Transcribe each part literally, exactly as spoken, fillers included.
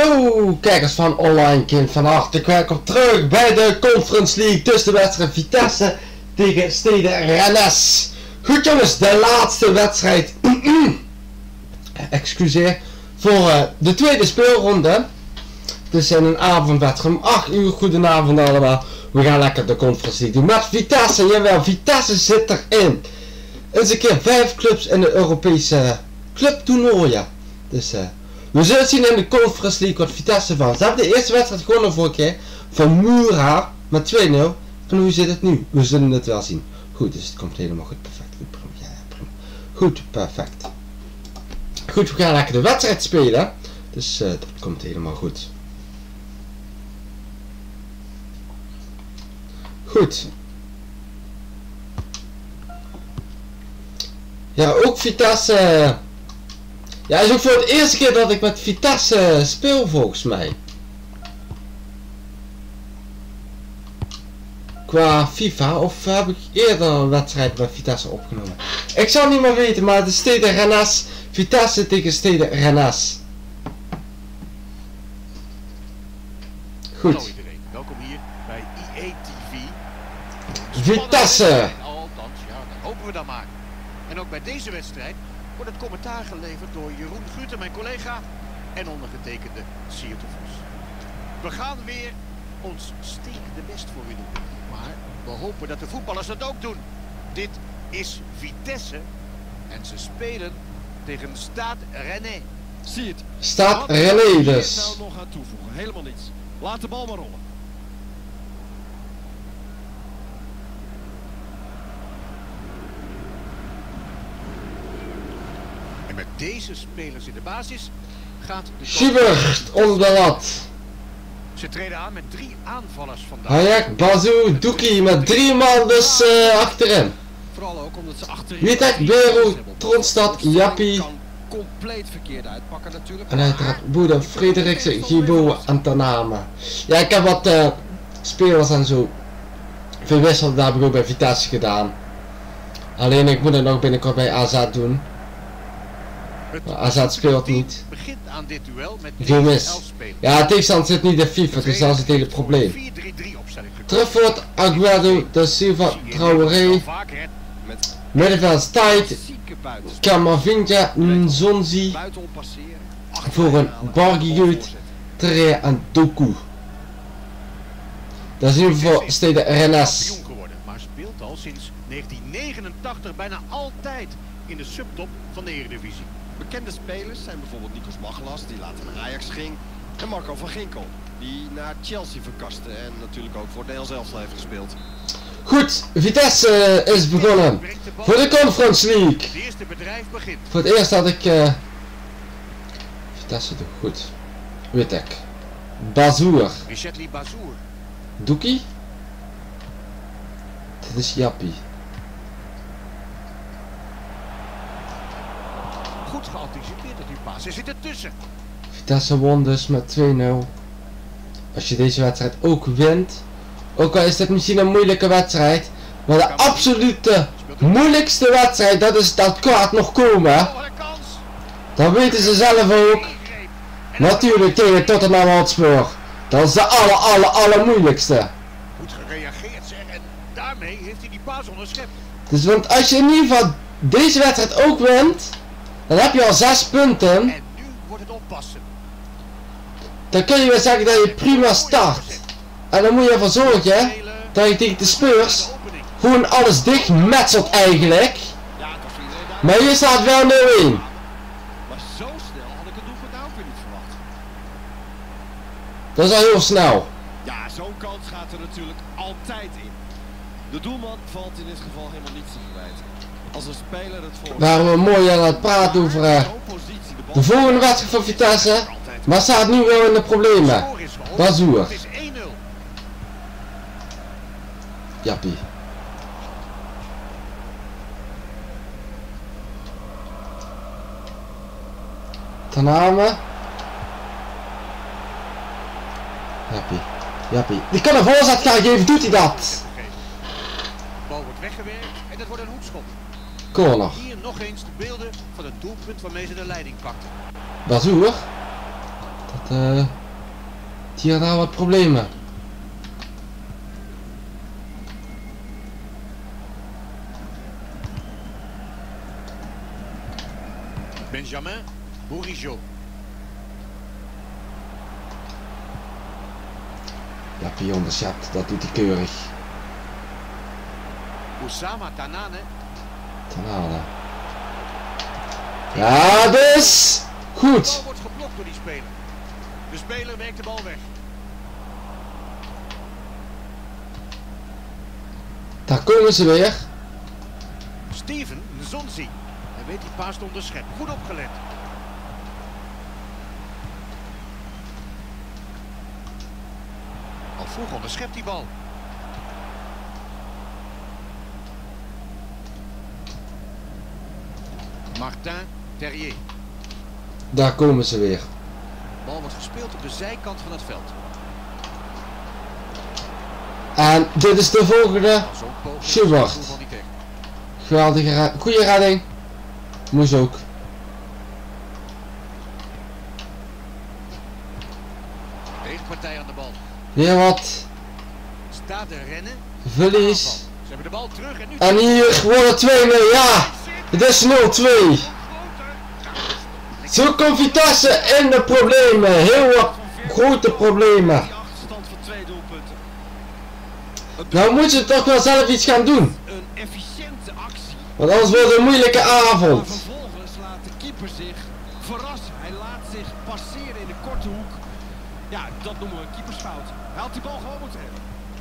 Hallo kijkers van Online Kind, van harte welkom terug bij de Conference League tussen de wedstrijd Vitesse tegen Stade Rennes. Goed jongens, de laatste wedstrijd, excuseer, voor uh, de tweede speelronde. Het is in een avondwedstrijd om acht uur, goedenavond allemaal. We gaan lekker de Conference League doen met Vitesse, jawel, Vitesse zit erin. Eens een keer vijf clubs in de Europese clubtoernooien. Dus uh, we zullen zien in de Conference League wat Vitesse van. Ze hebben de eerste wedstrijd gewonnen vorige keer van Mura met twee nul. En hoe zit het nu? We zullen het wel zien. Goed, dus het komt helemaal goed. Perfect. Ja, prima. Goed, perfect. Goed, we gaan lekker de wedstrijd spelen. Dus uh, dat komt helemaal goed. Goed. Ja, ook Vitesse. Ja, het is ook voor het eerste keer dat ik met Vitesse speel volgens mij. Qua FIFA, of heb ik eerder een wedstrijd met Vitesse opgenomen? Ik zal niet meer weten, maar de Stade Rennes. Vitesse tegen Stade Rennes. Goed. Hallo iedereen, welkom hier bij I E T V. Vitesse! Althans, ja, dat hopen we dan maar. En ook bij deze wedstrijd wordt het commentaar geleverd door Jeroen Guter, mijn collega, en ondergetekende Siert de Vos. We gaan weer ons stekende best voor u doen. Maar we hopen dat de voetballers dat ook doen. Dit is Vitesse en ze spelen tegen Stade Rennes. Siert, Stade Rennes dus. nou nog aan toevoegen? Helemaal niets. Laat de bal maar rollen. Met deze spelers in de basis gaat de Schubert onder de lat. Ze treden aan met drie aanvallers vandaag. Hayek, Bazou, Doekie met drie man dus uh, achterin. Vooral ook omdat ze achterin... Wietek, Beru, Tronstad, Jappie. Kan compleet verkeerd uitpakken natuurlijk. En uiteraard Boede, Frederiksen, Gibo en Taname. Ja, ik heb wat uh, spelers en zo verwisseld, dat heb ik ook bij Vitesse gedaan. Alleen ik moet het nog binnenkort bij A Z doen. Maar A Z speelt niet. Begint aan dit duel met Veel mis. Ja, het tegenstand zit niet in FIFA, dus dat is het hele probleem. Terugvoort, Aguado, Da Silva, Traoré. Middenveld Tijd, Camavinga, Nzonzi. Voor een Barguut, Tre en Doku. Dat is in ieder geval Stade Rennes. Maar speelt al sinds negentien negenentachtig bijna altijd in de subtop van de Eredivisie. Bekende spelers zijn bijvoorbeeld Nikos Maglas, die later naar Ajax ging. En Marco van Ginkel, die naar Chelsea verkaste en natuurlijk ook voor het Nederlands elftal heeft gespeeld. Goed, Vitesse uh, is begonnen voor de Conference League. Het eerste bedrijf begint. Voor het eerst had ik uh, Vitesse doet goed. Wittek, Bazour, Richetli Bazour. Doekie. Dit is Jappie. Goed geanticipeerd op die paas. Hij zit ertussen. Vitesse won dus met twee nul. Als je deze wedstrijd ook wint, ook al is dit misschien een moeilijke wedstrijd, maar de absolute moeilijkste wedstrijd, dat is dat kwaad nog komen. Dat weten ze zelf ook. Natuurlijk tegen Tottenham Hotspur. Dat is de aller aller aller moeilijkste. Goed gereageerd zeg, en daarmee heeft hij die paas onderschept. Dus want als je in ieder geval deze wedstrijd ook wint, dan heb je al zes punten. En nu wordt het oppassen. Dan kun je wel zeggen dat je prima start. En dan moet je ervoor zorgen dat je tegen de Spurs gewoon alles dicht metselt eigenlijk. Maar hier staat wel nul één. Maar zo snel had ik het doelpunt nou ook weer niet verwacht. Dat is al heel snel. Ja, zo'n kans gaat er natuurlijk altijd in. De doelman valt in dit geval helemaal niets te verwijten. Als een speler het voor... Waren we mooi aan het praten over uh, de volgende wedstrijd van Vitesse. Maar staat nu wel in de problemen. Bazour. Het is één nul. Jappie. Taname. Jappie. Jappie. Die kan een voorzet gaan geven, doet hij dat? De bal wordt weggewerkt en dat wordt een hoekschop. Corner. Hier nog eens de beelden van het doelpunt waarmee ze de leiding pakten. Bazour. Uh, die had daar wat problemen. Benjamin Bourigeaud. Ja, Pion onderschept, dat doet hij keurig. Oussama Tanane. Tanane. Ja, dus goed. De bal wordt geblokt door die speler. De speler werkt de bal weg. Daar komen ze weer. Steven Nzonzi. Hij weet die paas te onderscheppen. Goed opgelet. Al vroeg onderschept die bal. Martin Terrier. Daar komen ze weer. De bal wordt gespeeld op de zijkant van het veld. En dit is de volgende. Schubert. Geweldige redding. Goeie redding. Moest ook. Tegenpartij aan de bal. Weer wat. Staat er rennen. Verlies. Ze hebben de bal terug en nu... En hier worden twee mee. Ja. Het is nul twee. Zo komt Vitesse in de problemen. Heel wat grote problemen. Nou moet je toch wel zelf iets gaan doen. Een efficiënte actie. Want anders wordt het een moeilijke avond. Maar vervolgens laat de keeper zich verrassen. Hij laat zich passeren in de korte hoek. Ja, dat noemen we een keepersfout. Hij had die bal gewoon moeten hebben.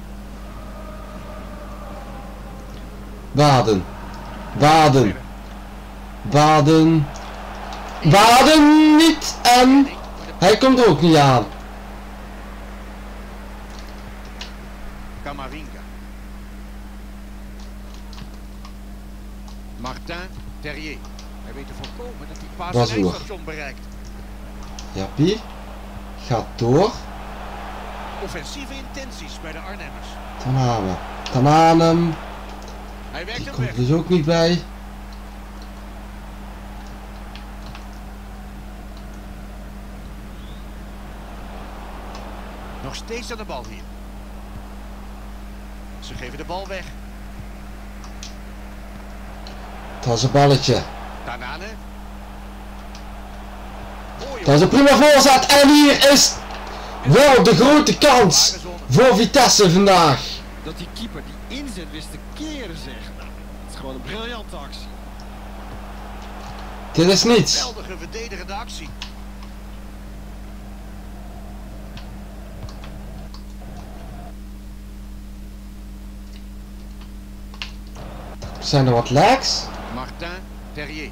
Baden. Baden. Baden. Baden niet. En hij komt er ook niet aan. Camavinga. Martin Terrier. Hij weet te voorkomen dat die paas Was een hoor. eindstation bereikt. Jappie. Gaat door. Offensieve intenties bij de Arnhemmers. Tanane. Tananem. Hij werkt Die hem komt weg. dus ook niet bij. Nog steeds aan de bal hier. Ze geven de bal weg. Dat is een balletje. Tanane. Dat is een prima voorzet. En hier is wel de grote kans voor Vitesse vandaag. Dat die keeper die inzet wist te keren, zeg. Nou, het is gewoon een briljante actie. Dit is niets. Geweldige verdedigende actie. Zijn er wat lags? Martin Terrier.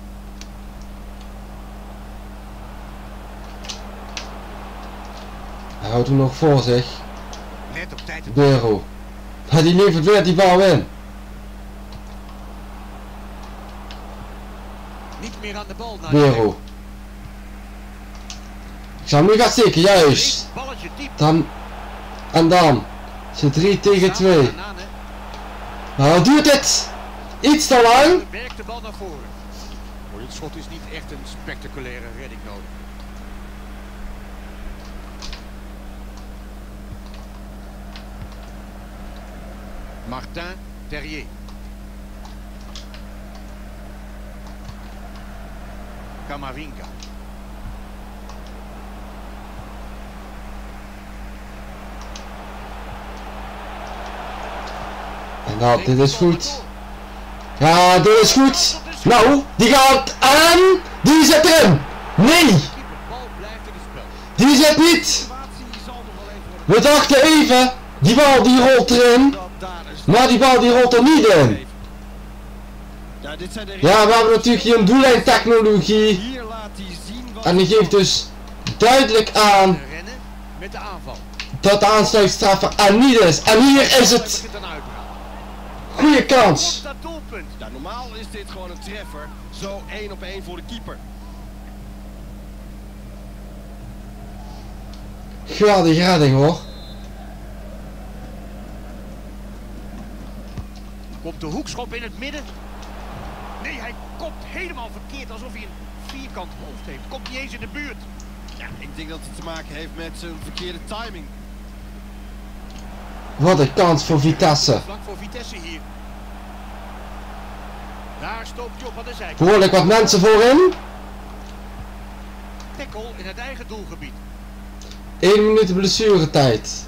Hij houdt hem nog voor zich. Net op tijd. Bero. Maar die levert weer die bal in. Niet meer aan de bal. naar Bero. Ik zou hem nu gaan steken, juist. Balletje diep. Dan. En dan. Ze drie tegen twee. Tanane. Nou, wat duurt dit? Iets te lang. Werkt de bal naar voren. Voor dit schot is niet echt een spectaculaire redding nodig. Martin Terrier. Camavinga. En nou, dit is goed. Ja, dit is goed. Nou, die gaat aan. Die zit erin. Nee, De bal blijft in het spel. die zit niet. We dachten even, die bal die rolt erin. Maar die bal die rolt er niet in. Ja, dit zijn de Ja, we hebben natuurlijk hier een doellijntechnologie. Hier laat hij zien wat En die geeft dus duidelijk aan Rennen met de aanval. dat de aansluitstreffer er niet is. En hier is het. Begint een uitbraak. Goeie kans. Op dat doelpunt. Ja, normaal is dit gewoon een treffer. Zo één op één voor de keeper. Geweldige redding hoor. Komt de hoekschop in het midden. Nee, hij kopt helemaal verkeerd alsof hij een vierkant hoofd heeft. Komt niet eens in de buurt. Ja, ik denk dat het te maken heeft met zijn verkeerde timing. Wat een kans voor Vitesse. Vlak voor Vitesse hier. Daar stoopt hij op aan de zijkant. Behoorlijk wat mensen voorin. Tackle in het eigen doelgebied. één minuut blessuretijd.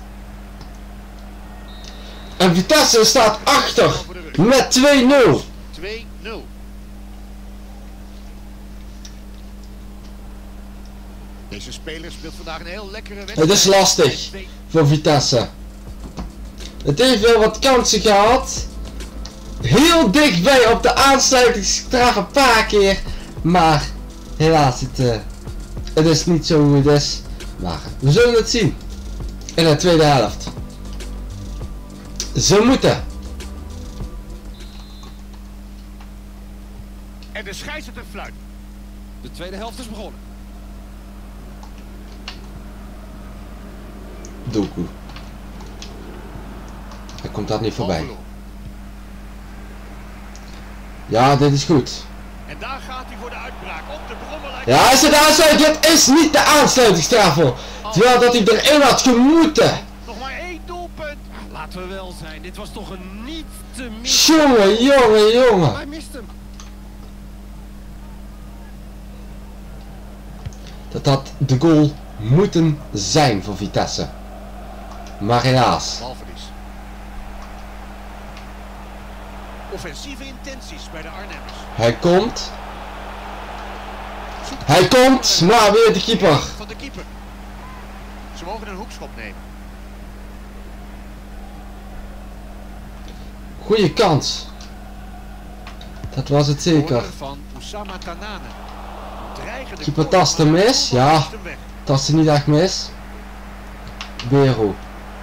En Vitesse staat achter met twee nul. twee nul. Deze speler speelt vandaag een heel lekkere wedstrijd. Het is lastig voor Vitesse. Het heeft wel wat kansen gehad. Heel dichtbij op de aansluitingsstraf een paar keer. Maar helaas, het, uh, het is niet zo hoe het is. Maar we zullen het zien in de tweede helft. Ze moeten. En de scheidsrechter fluit. De tweede helft is begonnen. Doku. Hij komt dat niet voorbij. Ja, dit is goed. En daar gaat hij voor de uitbraak op de brommerlijn. Ja, is het aansluiting? Dit is niet de aansluitingstrafel. Terwijl dat hij erin had gemoeten. Nog maar één doelpunt. Laten we wel zijn, dit was toch een niet te missen. Jongen, jongen, jongen. Hij mist hem. Dat had de goal moeten zijn voor Vitesse. Maar helaas. Balverlies. Offensieve intenties bij de Arnhemmers. Hij komt. Hij komt, maar weer de keeper. Van de keeper. Ze mogen een hoekschop nemen. Goeie kans. Dat was het zeker. Corner van Oussama Tanane. Dreigende Keeper tast hem mis, ja. Tast hij niet echt mis. Bero.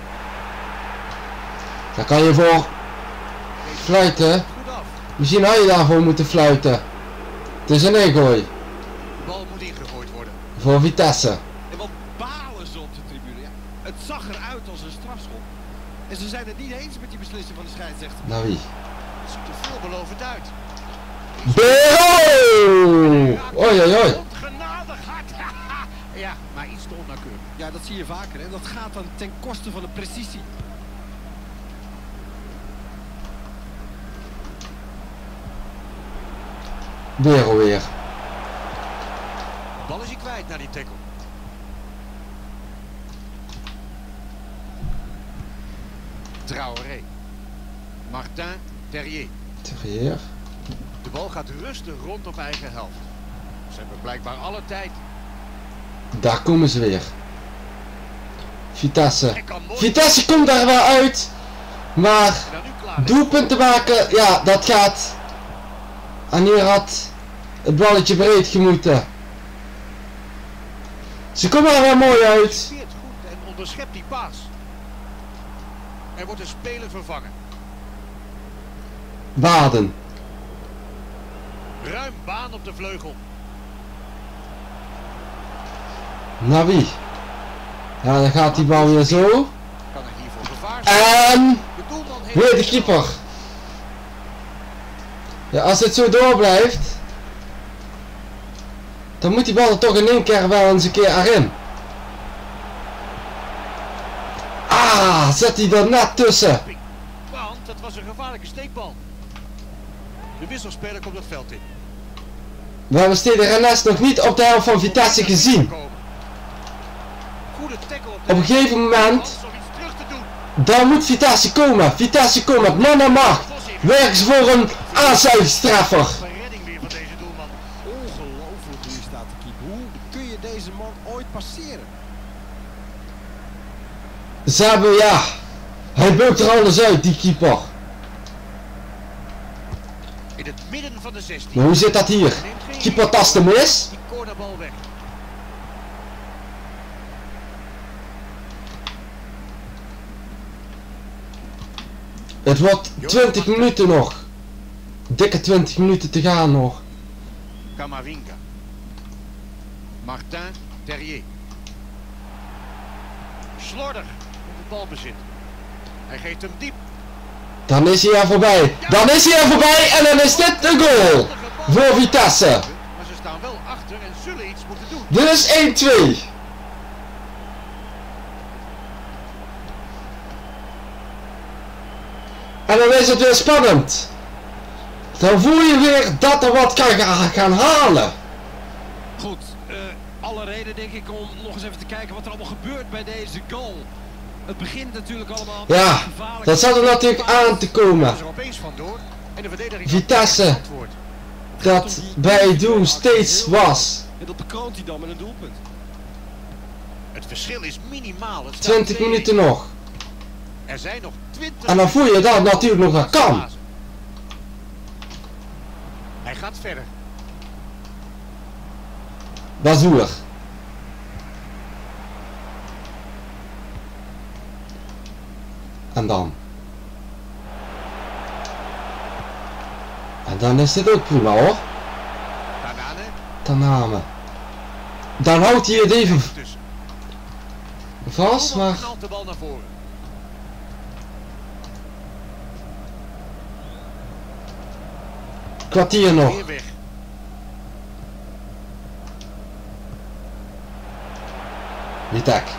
Daar kan je voor fluiten. Goed af. Misschien had je daarvoor moeten fluiten. Het is een ingooi. De bal moet ingegooid worden. Voor Vitesse. En wat balen ze op de tribune. Ja, het zag eruit als een strafschop. En ze zijn het niet eens met die beslissing van de scheidsrechter. Nou wie? Het ziet er veelbelovend uit. Bero! Oei oei oei. Ongenadig hard. Ja, maar iets te onnauwkeurig. Ja, dat zie je vaker. En dat gaat dan ten koste van de precisie. Bero weer. De bal is hij kwijt naar die tackle. Traoré. Martin Terrier. Terrier. De bal gaat rustig rond op eigen helft. Ze hebben blijkbaar alle tijd. Daar komen ze weer. Vitesse. En kan mooi Vitesse komt daar wel uit. Maar dan nu klaar is. doelpunten maken, ja, dat gaat. En hier had het balletje breed gemoeten. Ze komen er wel mooi uit. Speert goed en onderschept die paas. Er wordt een speler vervangen. Baden. Ruim baan op de vleugel. Naar wie? Ja, dan gaat die bal weer zo. Kan er hiervoor gevaar zijn. En De doelman heeft weer de keeper. Ja, als het zo door blijft, dan moet die bal er toch in één keer wel eens een keer erin. Ah, zet hij er net tussen. Want dat was een gevaarlijke steekbal. De wisselspeler komt het veld in. We hebben Stede Rennes nog niet op de helft van Vitesse gezien. Goede tackle op de Op een gegeven moment, om iets terug te doen. dan moet Vitesse komen. Vitesse komt met man en macht. Werken ze voor een aansluitingstreffer. Een redding weer van deze doelman. Ongelooflijk hoe je staat te keeper. Hoe kun je deze man ooit passeren? Ze hebben, ja, hij beukt er alles uit, die keeper. In het midden van de zestien. Maar hoe zit dat hier? Keeper tast hem mis. Die cornerbal weg. Het wordt twintig minuten nog. Dikke twintig minuten te gaan nog. Camavinga. Martin Terrier. Slordig op het balbezit. Hij geeft hem diep. Dan is hij er voorbij. Dan is hij er voorbij en dan is dit de goal voor Vitesse. Maar ze staan wel achter en zullen iets moeten doen. Dit is één twee. En dan is het weer spannend. Dan voel je weer dat er wat kan gaan halen. Goed, uh, alle reden denk ik om nog eens even te kijken wat er allemaal gebeurt bij deze goal. Het begint natuurlijk allemaal... Ja, dat zat er natuurlijk aan te komen. Vitesse, dat bij doen steeds was. En dat bekroont hij dan met een doelpunt. Het verschil is minimaal. twintig minuten nog. Er zijn nog twintig. En dan voel je dat het natuurlijk nog wel kan. Hij gaat verder. Bazoer. En dan. En dan is dit ook prima hoor. Tanane. Dan houdt hij het even vast, maar... Kwartier nog. Witek.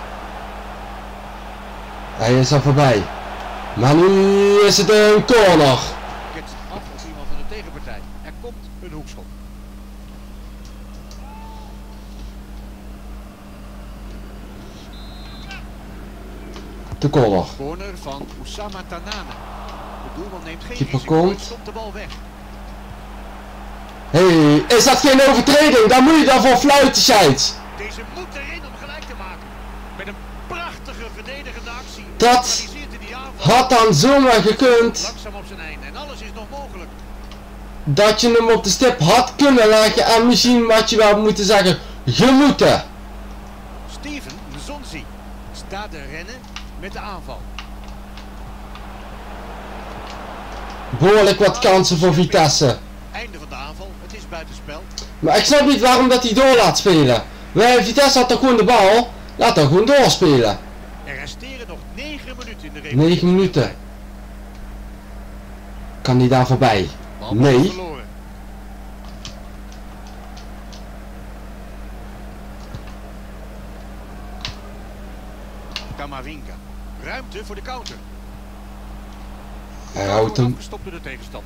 Hij is er voorbij. Maar nu is het een corner. Het af op iemand van de tegenpartij. Er komt een hoekschop. De corner. Corner van Oussama Tanane. De doelman neemt geen Keeper risico, komt. stopt de bal weg. Hé, hey, is dat geen overtreding? Dan moet je daarvoor fluiten, scheids. Deze moet erin om gelijk te maken. Met een prachtige verdedigende actie. Dat had dan zomaar gekund. Langzaam op zijn einde en alles is nog mogelijk. Dat je hem op de stip had kunnen leggen en misschien wat je wel moeten zeggen, gemoeten. Steven Nzonzi staat te rennen met de aanval. Behoorlijk wat kansen voor Vitesse. Einde van de aanval, het is buitenspel. Maar ik snap niet waarom dat hij door laat spelen. Wij, Vitesse had toch gewoon de bal, laat dan gewoon doorspelen. Er resteren nog negen minuten in de reeks. negen minuten. Kan hij daar voorbij? Nee. Kamavinga. Ruimte voor de counter. Hij houdt hem. Gestopt door de tegenstander.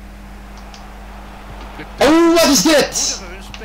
Oh, wat is dit?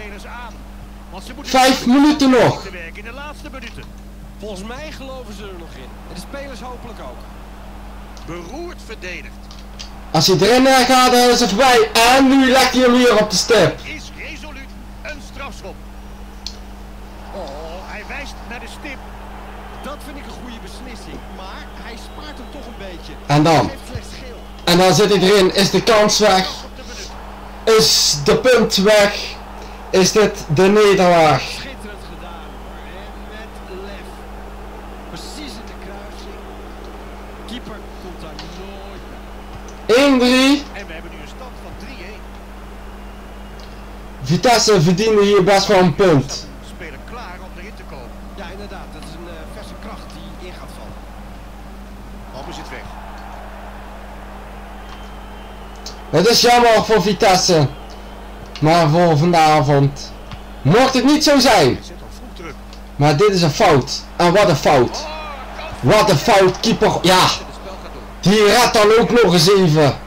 Vijf minuten nog. In de laatste minuten. Volgens mij geloven ze er nog in. En de spelers hopelijk ook. Beroerd verdedigd. Als hij erin gaat, dan is het voorbij. En nu legt hij hem hier op de stip. Is resoluut een strafschop. Oh, hij wijst naar de stip. Dat vind ik een goede beslissing. Maar hij spaart hem toch een beetje. En dan. Hij heeft slechts geel. En dan zit hij erin. Is de kans weg. Is de punt weg. Is dit de nederlaag. Schitterend gedaan. En met lef. Precies in de kruising. Keeper komt daar nooit bij. één drie. En we hebben nu een stand van drie-een. Vitesse verdiende hier best wel een punt. Speler klaar om erin te komen. Ja, inderdaad. Dat is een uh, verse kracht die in gaat vallen. Bal is het weg. Het is jammer voor Vitesse. Maar voor vanavond. Mocht het niet zo zijn. Zet al vroeg druk. Maar dit is een fout. En wat een fout. Oh, Wat een fout. Keeper. Ja. het spel gaat door. Die redt dan ook nog eens even.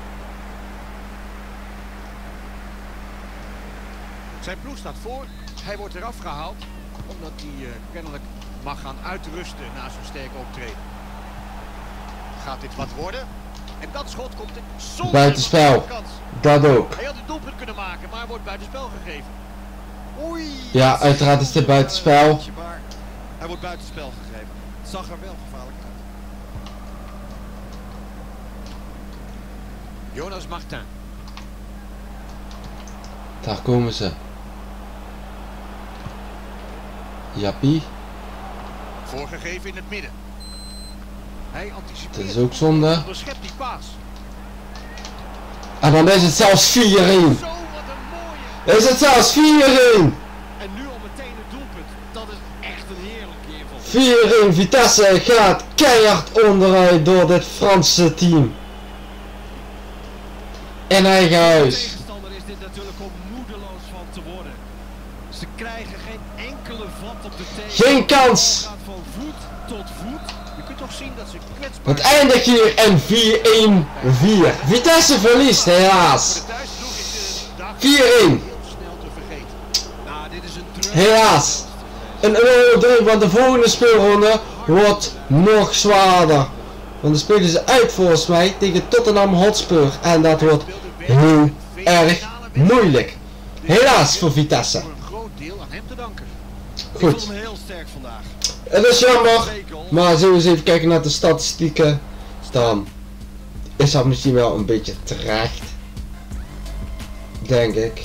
Zijn ploeg staat voor. Hij wordt eraf gehaald. Omdat hij uh, kennelijk mag gaan uitrusten na zo'n sterke optreden. Gaat dit wat worden? En dat schot komt in zonder Buitenspel. kans. Dat ook. Hij had het doelpunt kunnen maken, maar wordt buitenspel gegeven. Oei. Ja, uiteraard is dit buitenspel. Maar hij wordt buitenspel gegeven. Het zag er wel gevaarlijk uit. Jonas Martin. Daar komen ze. Jappie. Voorgegeven in het midden. Hij anticipeert. Dit is ook zonde. Onderschept die paas. En dan is het zelfs vier één. Zo, wat een mooie. Is het zelfs vier één. En nu al meteen het doelpunt. Dat is echt een heerlijke inval. vier één. Vitesse gaat keihard onderuit door dit Franse team. In eigen De huis. tegenstander is dit natuurlijk om moedeloos van te worden. Ze krijgen geen enkele vat op de tegen. Geen kans. Het gaat van voet tot tot voet. Je kunt toch zien dat ze kwetsbaar Het eindigt hier in vier een vier. Vitesse verliest helaas. De thuisploeg is de dag vier een. heel snel te vergeten. Nou, dit is een terug. Helaas. Een euro drie, want de volgende speelronde wordt nog zwaarder. Want dan spelen ze uit volgens mij tegen Tottenham Hotspur. En dat wordt heel erg moeilijk. Helaas voor Vitesse. Voor een groot deel aan hem te danken. Ik vond Goed. hem heel sterk vandaag. Het is jammer. Maar als we eens even kijken naar de statistieken. Dan is dat misschien wel een beetje terecht. Denk ik.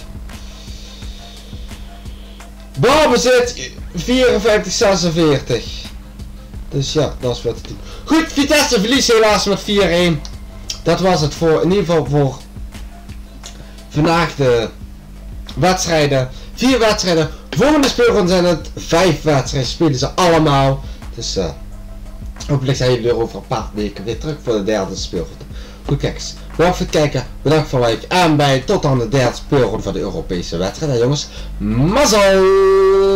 Balbezit vierenvijftig zesenveertig. Dus ja, dat is wat het doen. Goed, Vitesse verliest helaas met vier een. Dat was het voor, in ieder geval voor vandaag de wedstrijden. Vier wedstrijden. Volgende speelronde zijn het vijf wedstrijden. Spelen ze allemaal. Dus uh, hopelijk zijn jullie er over een paar weken weer terug voor de derde speelronde. Goed kijkers, bedankt voor het kijken. Bedankt voor het liken. En bij tot aan de derde speelronde van de Europese wedstrijd. En jongens, mazzel!